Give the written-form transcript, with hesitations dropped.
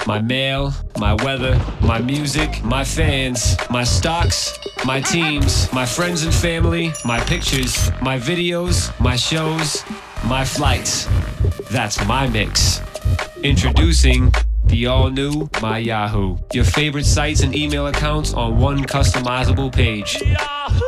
my mail, my weather, my music, my fans, my stocks, my teams, my friends and family, my pictures, my videos, my shows, my flights. That's my mix. Introducing the all-new My Yahoo. Your favorite sites and email accounts on one customizable page.